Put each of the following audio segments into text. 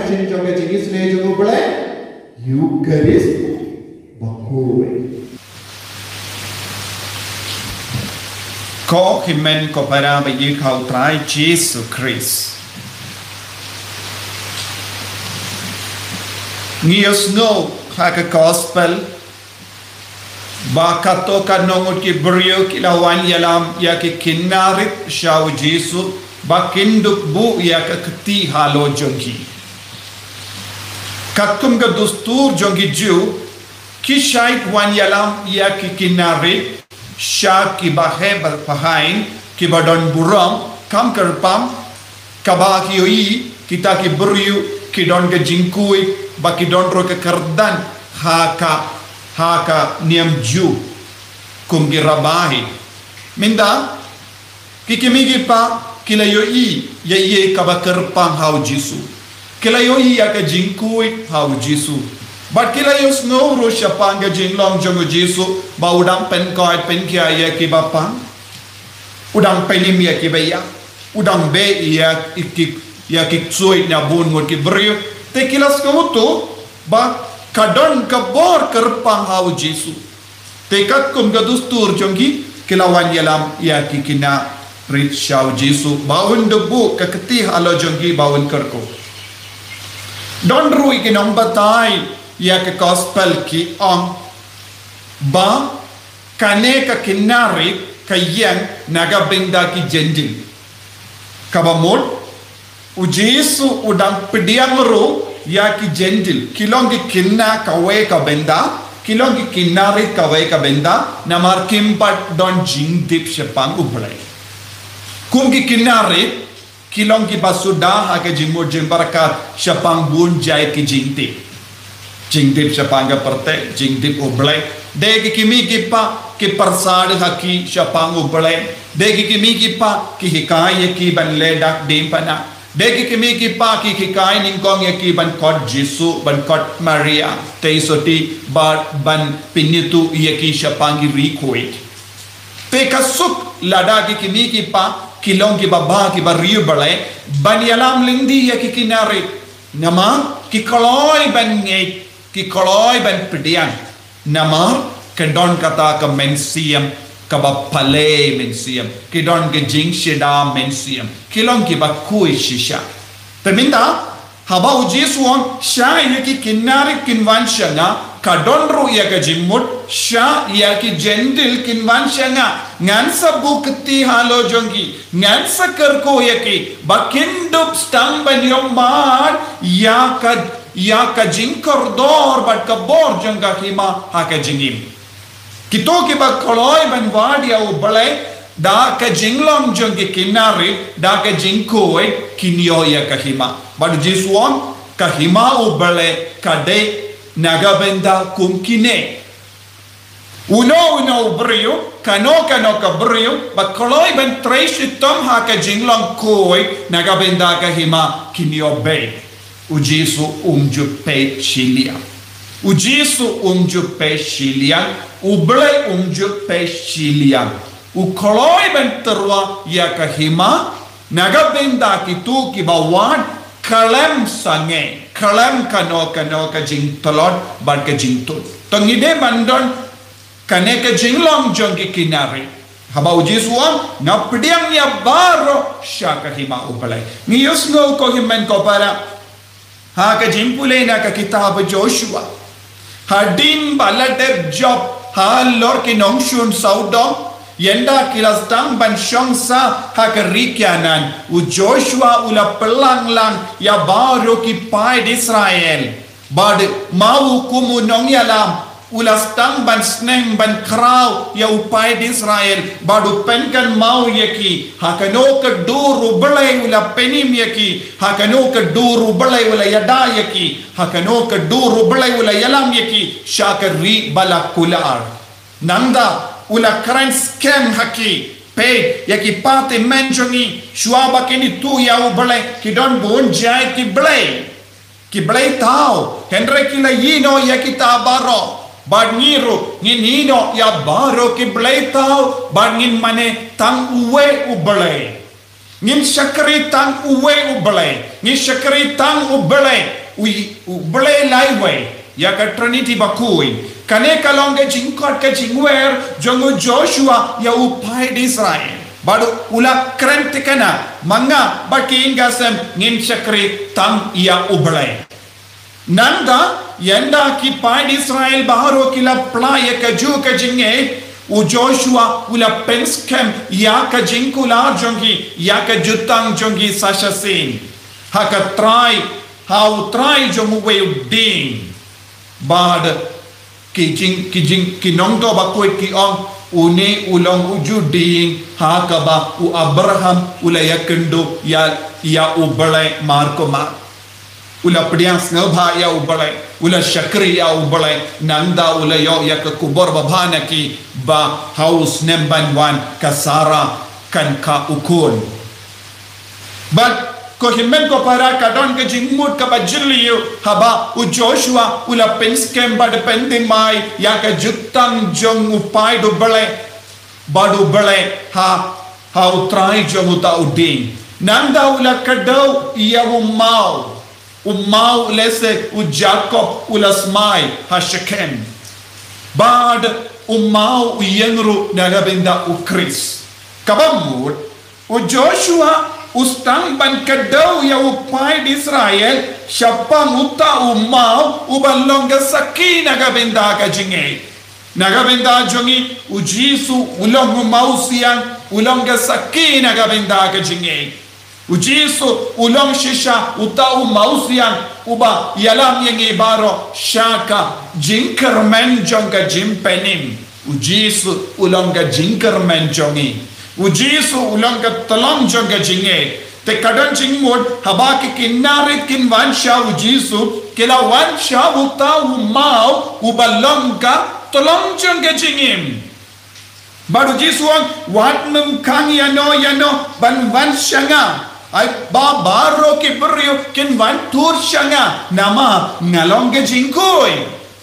Passion trong cái chính sne cho nó bଳେ Eucharist Bakuwe Ko himen ko para bagi kau try Jesus Christ Ngios no haka gospel ba kato kanongot ki brio ki lawan yalam ya ki kinarit shaw Jesus ba kinduk bu ya ka kti halo jongi kakum ga dustur jongi ju ki shait wan yalam ya ki kinarit sha ki bahe bahain ki badon buram kam kerpam kaba ki oi kita ki brio ki don ga jingkui baki don ro ke kardan haka niam ju kum girabahi minda kikimigi pa kilayo i ye kabakar pang hau jisu kilayo i ya ka jingkui hau jisu but kilayo snow ro shapanga jinglong jongo jisu ba udang pen koi pen kia ya ki bapang udang pelim ya ki baya udang be ya ki tsoi na bun ngot ki brio te kilas kamu tu ba kadon kabor kerpang hau Jesu te kat kum gadustur jonggi kilawan yalam ya kikina rit shau Jesu baun debu ka ketih alo jonggi baun kerko don rui ki nombatai ya ke gospel ki on ba kane ka kinari ka yang naga benda ki jendil kabamol u Jesu udang pediang ro ya ki jendil kilongi kinna kawe ka benda kilongi kinari kawe ka benda namar kimpat don jingdip sepang ublai kumgi kinari kilongi basuda ha ke jingmur jimbarakat sepang bun jai ki jingdip sepang ga perte jingdip ublai degi kimi kipa ki persad haki sepang ublai degi kimi kipa ki hikaye ki ban ledak dimpana Degi kimi ki pa ki kai ning kong ya ki ban kot Jesu ban kot Maria te soti ban pinitu ya ki shapangi rikoi te kasuk lada ki kimi ki pa kilong ki baba ki bariu balai ban yalam lindi ya ki kinari nama ki koloi ban ngei ki koloi ban pediang nama kendon kata ka mensiam kaba pale mensiam kidon ke jingshida mensiam kilong ki bakui shisha teminda haba ujisuon sha yaki kinari kinwanshanga kadon ru yaka jimmut sha yaki jendil kinwanshanga ngan sabu kti halo jongi ngan sakarko yaki bakindup stang ban yomad yaka jinkordor bat kabor jonga kima haka jingim Kito ki ba koloi ban wadia u balai da ka jinglong jong ki kinari da ka jingkoi kinyo ya kahima bad jisuon kahima u balai ka de naga benda kum kine uno brio kano ka brio ba koloi ban trace tom ha ka jinglong koi naga benda kahima kinyo be u jisu umjupe chilia u jisu umjupe chilia Ublay umjupe shilian u koloi ben terwa ya kahima naga benda kitu ki bawan kalem sange kalem kano ka jing tolot ban ka jing tut tongide bandon kane ka jing long jong ki kinari haba uji suam na pediang ya baro sha kahima ublay ngiyos no ko himen ko para ha ka jing pule na ka kitab Joshua hadin balade job Halor ki nongshun saudom yenda kilastang ban shongsa hakarikianan u Joshua ula pelanglang ya baru ki pai Israel bad mau kumu nong yalam ula stang ban sneng ban kraw ya upai Israel badu penkan mau yaki hakano ka duru belai ula penim yaki hakano ka duru belai ula yada yaki hakano ka duru belai ula yalam yaki shakari balakular nanda ula current scam haki paid yaki pate mentiongi shuaba kini tu ya belai ki don bon jai ki belai tau henry kila yino yaki tabaro bad ngiru nginino ya baro ki belai tau bad ngin mane tang uwe u belai ngin syakri tang uwe ubele ngin syakri tang ubele ubele laiwe ya ka trinity bakui kane kalonge jingkot ka jingwer jongo Joshua ya upai di Israel baru ula krente kana manga baki ingasem ngin syakri tang ya ubele nanda yanda ki pai di Israel baharo kila playa ka ju ka jinge u Joshua ula penskem ya ka jinkula jongi ya ka jutang jongi sashasin haka try how try jongu we ding bad ki nongdo ba ko ki on une ulong uju ding haka ba u Abraham ula yakendo ya ubale marko ma ula pediang snobha ya ubale ula syakri ya ubale nanda ula yo ya ke kubur babana ki ba haus nemban wan kasara kan ka ukun but ko himmen ko para ka don ke jingmut ka bajili haba u Joshua ula penskem ba depending mai ya ka jutang jong upai do bale badu bale ha utrai jong uta uding nanda ula kadau ya umau lese u Jacob ulasmai ha Shechem bad umau yengru nagabinda u Chris kabamut u Joshua ustang ban kadau ya upai di Israel syapang uta umau ubalonga saki nagabinda ka jinge nagabinda jongi u Jisu ulong umau siang ulonga saki nagabinda ka jinge Ujisu ulong shisha utau mausian uba yalam yang ibaro shaka jinkermen jonga jimpenim ujisu ulonga jinkermen jongi ujisu ulonga talong jonga jinge te kadang jingmud habaki kinarit kin wansha ujisu kila wansha utau mau ubalonga talong jonga jingim baru jisuang watnum kang yano ban wanshanga ay babaro ki brio kin van tur shanga nama ngalong ke jingkoy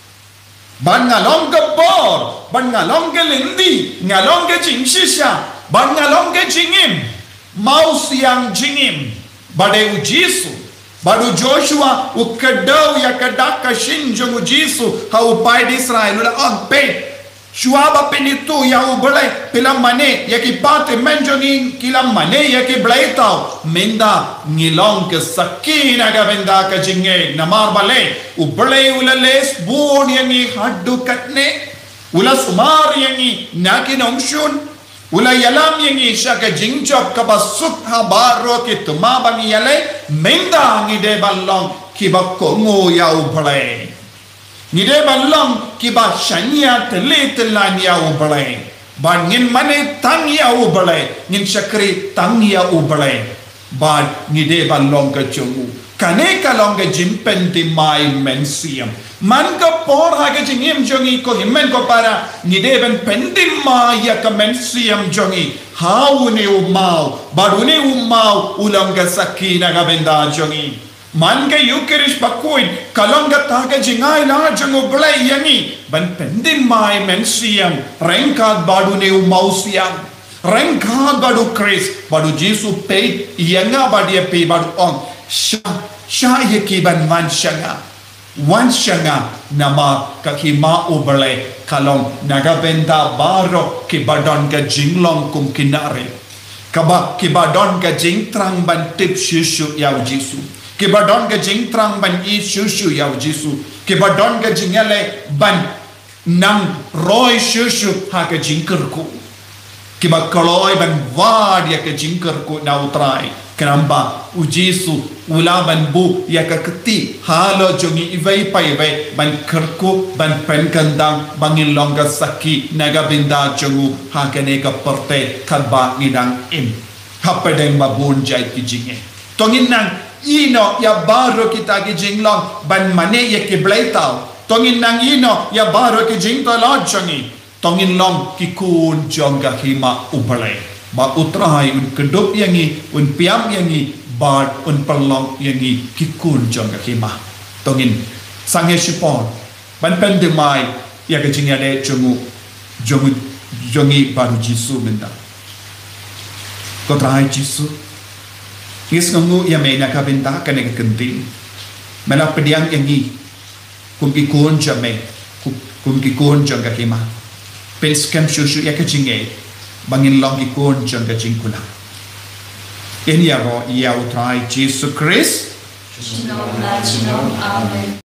ban ngalong ke bor ban ngalong ke lindi ngalong ke jingshisha ban ngalong ke jingim mau siang jingim bade ujisu badu Joshua ukadau ya kadaka shinjong ujisu ha upai di Israel ula on pe Shuaba penitu ya ubele pila mane ya ki pate menjongi kila mane ya ki blaitau menda ngilong ke sakina ka benda ka jinge namar bale ubele ulales bon yangi haddu katne ula sumar yangi nakin omshun ula yalam yangi shaka jingchop ka basuk ha baro ki tumabang yale menda ngide ballong ki bakkongo ya ubele Nide balong kiba shanya tele telan ya ubale ban ngin mane tang ya ubale ngin syakri tang ya ubale ban nide balong ke chungu kane kalong ke jimpen di mai mensiam man ka por ha ke jingim jongi ko himmen ko para nide ben pendim ma ya ka mensiam jongi haune umau barune umau ulang ka sakina ka benda jongi man ke yukirish bakuin kalonga taga jingai la jango blai yangi ban pendim mai mensiam rengkat badu ne umausiam rengkat badu Chris badu Jisu pe yanga badia pe badu on sha yeki ban wan shanga nama kakima ubale kalong nagabenda baro ki badon ka jinglong kum kinare kaba ki badon ka jingtrang ban tip shushu ya Jisu Kiba don ke jing trang ban i shushu ya Jisu. Kiba don ke jingale ban nang roy shushu ha ke jingkerku. Kiba kaloi ban vad ya ke jingkerku na utrai. Kenamba Jisu ula ban bu ya ke keti halo jongi ivai pai ban kerku ban pen kandang bangin longga saki naga binda jongu ha ke ne ka perte kadba ngidang im. Hapadeng babun jai ki jinge. Tongin nang ino ya baru kita ki jinglong ban mane ya ki blaitau tongin nang ino ya baru ki jingto lodjongi tongin long ki kun jongga hima ubale ba utrai un kedup yangi un piam yangi bad un perlong yangi ki kun jongga hima tongin sange sipon ban pendemai ya ke jingya de jongi baru Jisu benda ko trai Jisu Ngis ngungu ya may nakabinta ka nagkantin. Malapadiang yangi. Kung kikun siya may. Kung kikun siya kakima. Penskam syusyu ya kajingay. Bangin lang kikun siya kajingkula. Inyaro iyaw try Jesus Christ. Amen.